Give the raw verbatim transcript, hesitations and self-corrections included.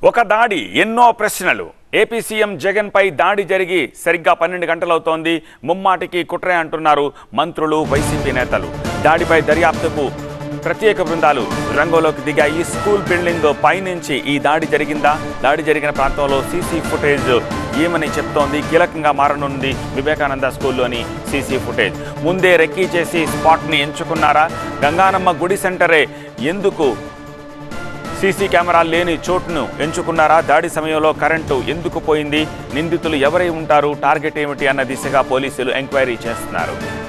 ఒక దాడి ఎన్నో ప్రశ్నలు ఏపీ సీఎం జగన్ పై దాడి జరిగి సరిగ్గా పన్నెండు గంటలవుతోంది. ముమ్మాటికి కుట్రే అంటున్నారు మంత్రులు, వైసీపీ నేతలు. దాడిపై దర్యాప్తుకు ప్రత్యేక బృందాలు రంగంలోకి దిగాయి. స్కూల్ బిల్డింగ్ పైనుంచి ఈ దాడి జరిగిందా? దాడి జరిగిన ప్రాంతంలో సీసీ ఫుటేజ్ ఏమని చెప్తోంది? కీలకంగా మారనుంది వివేకానంద స్కూల్లోని సీసీ ఫుటేజ్. ముందే రెక్కీ చేసి స్పాట్ని ఎంచుకున్నారా? గంగానమ్మ గుడి సెంటరే ఎందుకు సీసీ కెమెరాలు లేని చోటును ఎంచుకున్నారా? దాడి సమయంలో కరెంటు ఎందుకు పోయింది? నిందితులు ఎవరై ఉంటారు? టార్గెట్ ఏమిటి అన్న దిశగా పోలీసులు ఎంక్వైరీ చేస్తున్నారు.